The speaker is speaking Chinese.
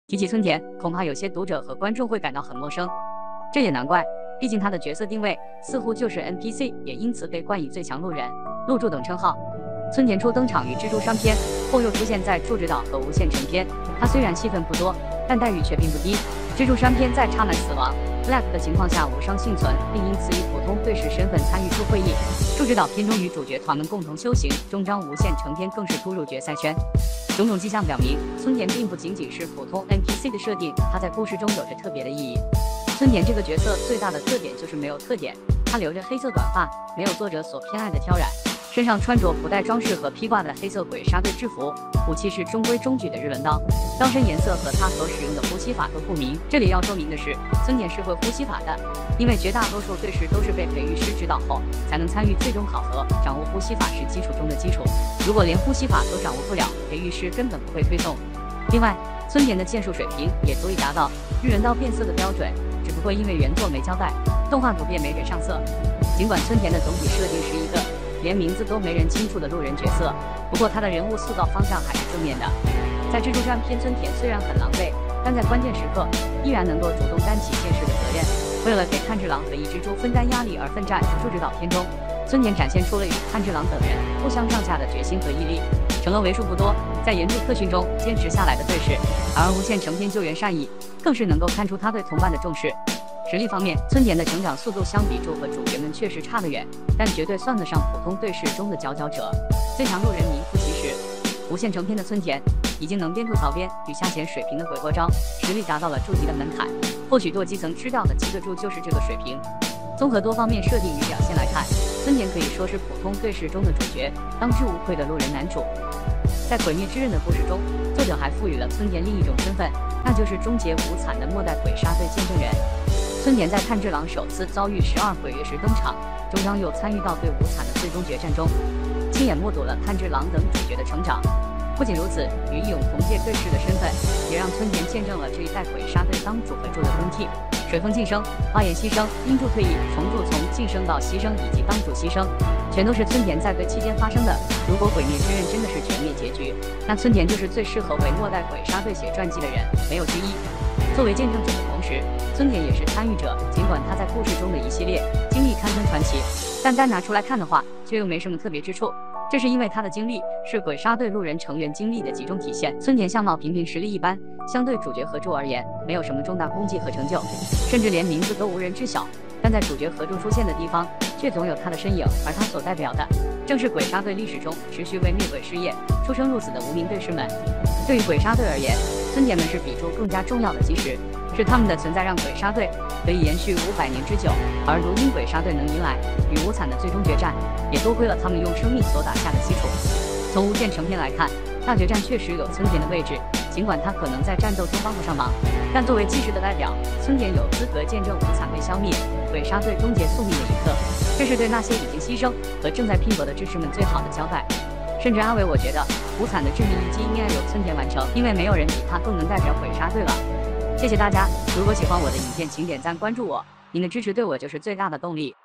提起村田，恐怕有些读者和观众会感到很陌生，这也难怪，毕竟他的角色定位似乎就是 NPC， 也因此被冠以最强路人、路柱等称号。村田初登场于蜘蛛山篇，后又出现在柱之岛和无限城篇。他虽然戏份不多，但待遇却并不低。蜘蛛山篇在插满死亡 Black 的情况下无伤幸存，并因此以普通对视身份参与出会议。柱之岛篇中与主角团们共同修行，终章无限城篇更是突入决赛圈。种种迹象表明，村田并不仅仅是普通 NPC 的设定，他在故事中有着特别的意义。村田这个角色最大的特点就是没有特点，他留着黑色短发，没有作者所偏爱的挑染，身上穿着不带装饰和披挂的黑色鬼杀队制服，武器是中规中矩的日轮刀，刀身颜色和他所使用的呼吸法都不明。这里要说明的是，村田是会呼吸法的，因为绝大多数对视都是被培育师指导后才能参与最终考核，掌握呼吸法是基础中的基础，如果连呼吸法都掌握不了，培育师根本不会推送。另外，村田的剑术水平也足以达到日轮刀变色的标准，只不过因为原作没交代，动画图片没给上色。尽管村田的总体设定是一个连名字都没人清楚的路人角色，不过他的人物塑造方向还是正面的。在蜘蛛山篇，村田虽然很狼狈，但在关键时刻依然能够主动担起剑士的责任，为了给炭治郎和一蜘蛛分担压力而奋战。柱之岛篇中，村田展现出了与炭治郎等人不相上下的决心和毅力，成了为数不多在岩柱特训中坚持下来的对士。而无限城篇救援善意，更是能够看出他对同伴的重视。实力方面，村田的成长速度相比柱和主角们确实差得远，但绝对算得上普通对视中的佼佼者。最强路人名副其实，无限城篇的村田已经能边吐槽边与下潜水平的鬼国招，实力达到了筑级的门槛。或许堕基层吃掉的7个柱就是这个水平。综合多方面设定与表现来看，村田可以说是普通对视中的主角，当之无愧的路人男主。在毁灭之刃的故事中，作者还赋予了村田另一种身份，那就是终结无惨的末代鬼杀队见证人。村田在炭治郎首次遭遇12鬼月时登场，终章又参与到对无惨的最终决战中，亲眼目睹了炭治郎等主角的成长。不仅如此，与义勇同界对视的身份，也让村田见证了这一代鬼杀队当主和柱的更替。水风晋升、花岩牺牲、英柱退役、重柱从晋升到牺牲以及当主牺牲，全都是村田在队期间发生的。如果毁灭之刃真的是全灭结局，那村田就是最适合为末代鬼杀队写传记的人，没有之一。作为见证者的同时，村田也是参与者，尽管他在故事中的一系列经历堪称传奇，但单拿出来看的话，却又没什么特别之处。这是因为他的经历是鬼杀队路人成员经历的集中体现。村田相貌平平，实力一般，相对主角和柱而言，没有什么重大功绩和成就，甚至连名字都无人知晓。但在主角和柱出现的地方，却总有他的身影，而他所代表的，正是鬼杀队历史中持续为灭鬼事业出生入死的无名队士们。对于鬼杀队而言，村田们是比柱更加重要的基石，是他们的存在让鬼杀队可以延续500年之久，而如今鬼杀队能迎来与无惨的最终决战，也多亏了他们用生命所打下的基础。从无限城篇来看，大决战确实有村田的位置，尽管他可能在战斗中帮不上忙，但作为祭士的代表，村田有资格见证无惨被消灭，鬼杀队终结宿命的一刻。这是对那些已经牺牲和正在拼搏的志士们最好的交代。甚至阿伟，我觉得无惨的致命一击应该由村田完成，因为没有人比他更能代表鬼杀队了。谢谢大家，如果喜欢我的影片，请点赞关注我，您的支持对我就是最大的动力。